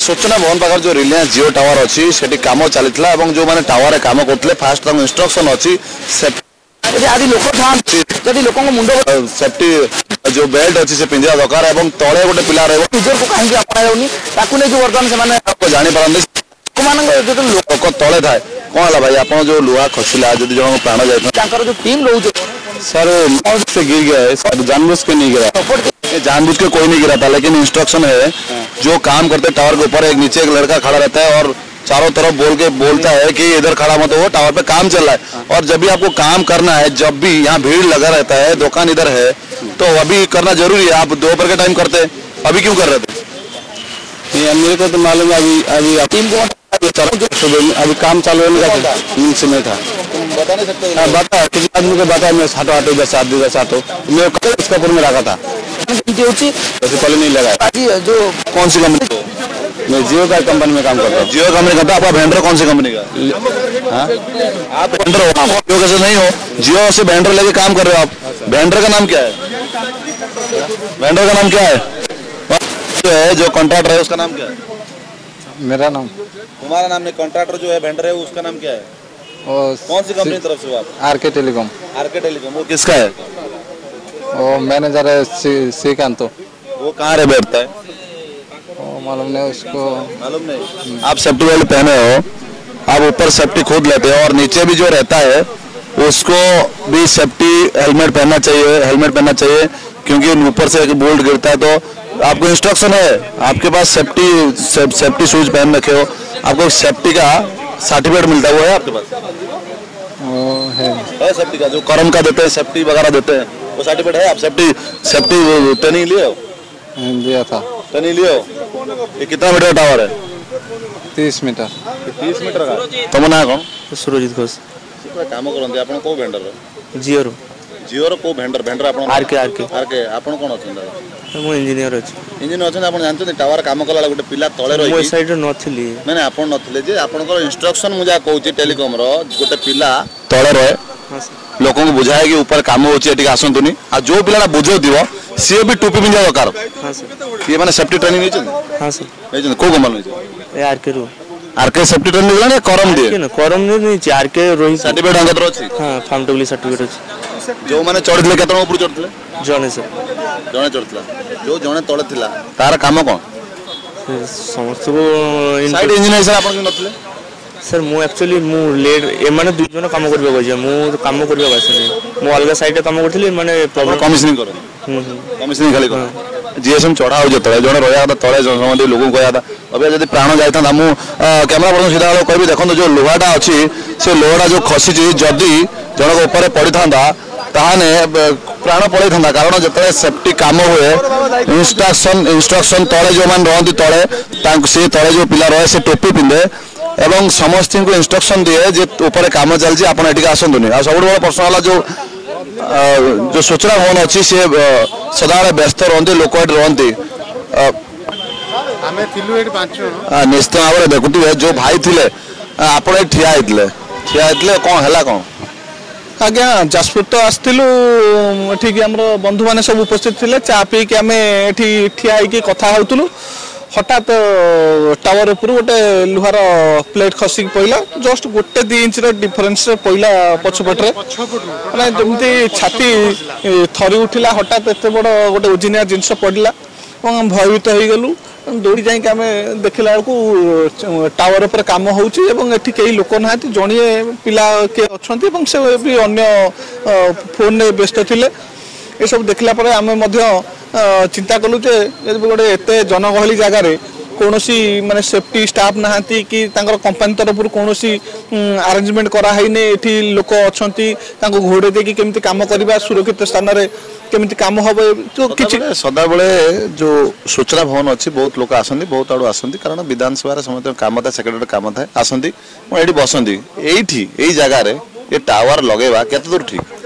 सूचना भवन पाखर जो रिलायंस जियो टावर अच्छी से कम चलता जो मैंने टावर कम करते फास्ट इंस्ट्रक्शन अच्छी आदि लोक था जदि लोक मुंड सेफ्टी जो बेल्ट अच्छी से पिंधा दरकार और तले गोटे पिला निजर को कहीं अपनाऊनी जो बर्तमान से जापारती लोक तले थाए कौन है भाई आप जो लुहा खसला जब जन प्राण जाए जो टीम रोज सर से गिर गया है जानबूझ के नहीं गिरा जानबूझ के कोई नहीं गिरा था लेकिन इंस्ट्रक्शन है जो काम करते टावर के ऊपर एक नीचे एक लड़का खड़ा रहता है और चारों तरफ बोलता है कि इधर खड़ा मत हो टावर पे काम चल रहा है और जब भी आपको काम करना है जब भी यहाँ भीड़ लगा रहता है दुकान इधर है तो अभी करना जरूरी है। आप दोपहर के टाइम करते अभी क्यों कर रहे थे? मेरे को तो मालूम है अभी टीम को अभी काम चालू होने से नहीं था बता नहीं सकते बता किसी आदमी को बता मैं हटो इधर हटो मैं इसका ऊपर में रखा था वैसे पहले नहीं लगा। जो कौन सी कंपनी? मैं जियो का कंपनी में काम करता हूँ। जियो कंपनी का? आपका वेंडर कौन सी कंपनी का? आप वेंडर हो? जियो कैसे नहीं हो? जियो से वेंडर लेके काम कर रहे हो आप। वेंडर का नाम क्या है? वेंडर का नाम क्या है? जो कॉन्ट्रैक्टर है उसका नाम क्या है? मेरा नाम तुम्हारा नाम नहीं, कॉन्ट्रैक्टर जो है वेंडर है उसका नाम क्या है? कौन सी कंपनी तरफ से हो आप? R K telecom. आरके टेलीकॉम वो किसका है? वो मैनेजर है श्रीकांत। वो कहाँ रे बैठता है? मालूम नहीं उसको। मालूम नहीं। आप सेफ्टी बेल्ट पहने हो, आप ऊपर सेफ्टी खुद लेते हो और नीचे भी जो रहता है उसको भी सेफ्टी हेलमेट पहनना चाहिए क्योंकि ऊपर से एक बोल्ट गिरता है तो आपको इंस्ट्रक्शन है आपके पास सेफ्टी शूज पहन रखे हो, आपको सेफ्टी का सर्टिफिकेट मिलता है वो है आपके पास? है सेफ्टी का जो कर्म का देते हैं सेफ्टी वगैरह देते हैं वो सर्टिफिकेट है? आप सेफ्टी ट्रेनिंग लिए हो? दिया था। ट्रेनिंग लिए हो? ये कितना मीटर टावर है? 30 मीटर। 30 मीटर का? तुम ना कौन? सुरजित घोष। काम करते आपण को वेंडर? जियो जियो को वेंडर आपण आरके आपण कोन अछन? मु इंजीनियर अछि। इंजीनियर अछन आपण जानते टावर काम कला गोटे पिला तळे रही? मो साइड नथिली माने आपण नथिले जे आपनकर इंस्ट्रक्शन मुजा कहूची टेलीकॉम रो गोटे पिला तळे रहे लोगों को बुझाए कि ऊपर काम होची एटी आसंतुनी आ जो पिलाना बुझो दिवो सी भी टोपी पिंजा दरकार। हां सर ये माने सेफ्टी ट्रेनिंग नहीं चल? हां सर नहीं को गमल नहीं ए आरके रो आरके सेफ्टी ट्रेनिंग देला ने करम दे ना करम नहीं आरके रोही सर्टिफिकेट अंगत अछि? हां फार्म टेबल सर्टिफिकेट अछि। जो माने चढ़ले केतन ऊपर चढ़ले? जने सर जने चढ़तला जो जने तळे थिला तार काम कोन? समस्त को साइड इंजीनियर सर आपण नथले? सर मु एक्चुअली मु लेट ए माने दुई जन काम करबा गजे मु काम करबा बासने मु अलग साइड काम करथली माने प्रॉब्लम कमिशनिंग करे। कमिशनिंग खाली कर जीएसएम चढ़ा हो जतले जने रोया था तळे समंदी लोगों को यादा अबे जदी प्राण जायता मु कैमरा पर्सन सीधा कहबी देखो जो लोहाटा अछि से लोहाटा जो खसी छी जदी जन को ऊपर पड़ी थांदा ताने प्राण पड़े था कारण जिते सेफ्टी काम हुए इंस्ट्रक्शन तले जो मान रहती तले से तले जो पिला रहे से टोपी पिंधे एवं समस्त को इंस्ट्रक्शन दिए जे ऊपर काम चलती आप आसतुनि आ सब बड़ा प्रश्न है जो सूचना भवन अच्छी सी सदा व्यस्त रहती लोक रहती निश्चित भाव में देखुए जो भाई थे आप ठिया होते कौन है कौन आज्ञा जाजपुर तो आसलु ठीक आम बंधु मैंने सब उपस्थित थे चा पीक आम ये ठिया कथा होलु हठात टावर उपर गोटे लुहार प्लेट खसिक पड़ा जस्ट गोटे 2 इंच डिफरेन्स पड़ा पछपटे मैंने जमी छाती थरी उठिला हठात एत बड़ गोटे ओजनिया जिनस पड़ा और भयभीत हो गलु दौड़ी जाइए आम देखला बेलू टावर पर कम होती कई लोक ना जड़े पिला किए अच्छा से भी अन्य फोन में व्यस्त थे ये सब देखला आम चिंता कलु गोटे एत जनगहली जगार कौन माने सेफ्टी स्टाफ ना कि कंपनी तरफ कौन आरेंजमेंट कराई लोक अच्छा घोड़े देखिए केमती काम करवा सुरक्षित स्थान में केमती काम हम तो किसी सदा बेले जो सूचना भवन अच्छी बहुत लोग आसती बहुत आड़ू आसती कारण विधानसभा समस्त काम था सेक्रेटरी काम था आसती ये बसती यही जगार ये टावर लगेवा केते दूर ठीक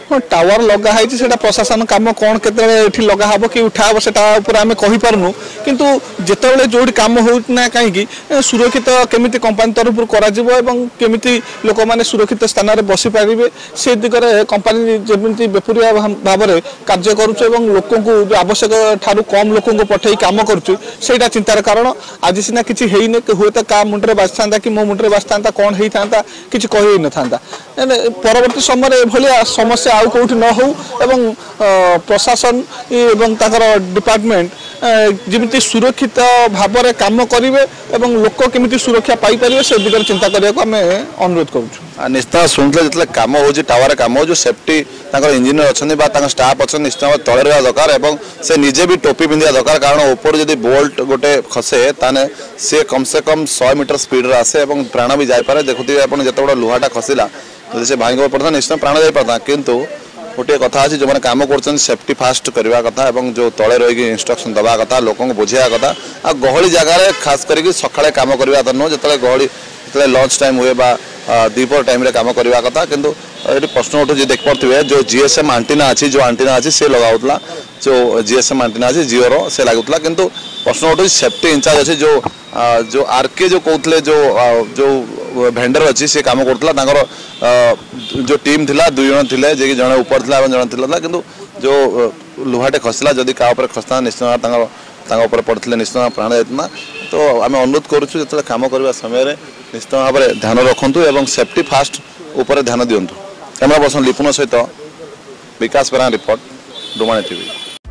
हाँ टावर लगा है प्रशासन काम कौन के लगा हम कि उठा हम से आम कही पार्नु किंतु जिते जो काम होना कहीं सुरक्षित केमी कंपानी तरफ केमी लोक मैंने सुरक्षित स्थान में बसी पारे से दिगरे कंपानी जमी बेपुरिया भाव में कार्य करुचे लोक जो आवश्यक ठारू कम लोक पठे कम करुटा चिंतार कारण आज सीना किसी हुए तो क्या मुंडे बाजि था कि मो मुंडे बाजि था कौन होता था किसी कही न था परवर्ती समय एभलिया समस्या आउ कौटी न हो एवं प्रशासन एवं डिपार्टमेंट जमी सुरक्षित भाव में काम करेंगे एवं लोक केमी सुरक्षा पाई पारे से दिगरे चिंता करने को आम अनुरोध करूँ। निश्चित शुणुले जो कम हो टावर कम हो सेफ्टी इंजीनियर अच्छा स्टाफ अच्छा निश्चित तले रहा दरकार से निजे भी टोपी पिंधा दरकार कारण ऊपर जब बोल्ट गोटे खसे ताने सी कम से कम 100 मीटर स्पीड आसे प्राण भी जापे देखुए आप जिते लुहाटा खसला जब से भाई पड़ता निश्चित प्राण जाता किंतु गोटे कथा अच्छी जो मैंने कम कर सेफ्टी फास्ट करवा कथा जो तले रही इंस्ट्रक्शन दवा कथा लोक बुझा कथा आ गहली जगार खास करके सकाଳେ कम करवा तो नुह जो गहली जो लंच टाइम हुए दीपर टाइम कम करवा कथा किंतु ये प्रश्न उठू देख पारे जो जीएसएम आंटीना अच्छी जो आंटीना अच्छी से लगाऊला जो जीएसएम आंटीना अच्छी जिओर से लगुला किंतु प्रश्न उठू सेफ्टी इंचार्ज अच्छी जो आरके जो कहते जो भेंडर अच्छी से कम कर जो टीम थिला 2 जन थे जे जड़े ऊपर था जन था किंतु जो लुहाटे खसला जदि क्या खसता निश्चित पड़ते निश्चित प्राण जाता तो आम अनुरोध करुँ जो कम करने समय निश्चित भाव में ध्यान रखु और सेफ्टी फास्ट उपर ध्यान दिंतु। कैमरा पर्सन लिपुन सहित विकास बेरा रिपोर्ट डुमाणी टीवी।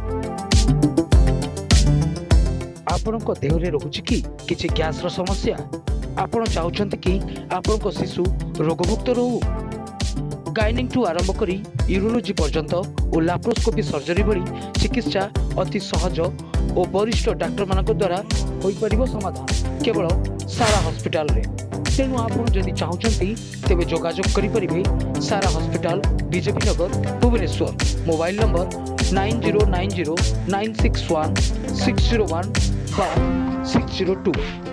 आपणक देहरे रोचे कि किसी गैस समस्या आपण चाहते कि आपण शिशु रोगमुक्त रहू गाइनिंग ठू आरंभ करी यूरोलोजी पर्यंत और लैप्रोस्कोपी सर्जरी भली चिकित्सा अति सहज और वरिष्ठ डाक्टर मान द्वारा हो पार समाधान केवल सारा हॉस्पिटल रे तेणु आपड़ जदि चाहते तेज जोगाजोग करेंगे सारा hospital BJP Nagar Bhubaneswar mobile number 9090961601 602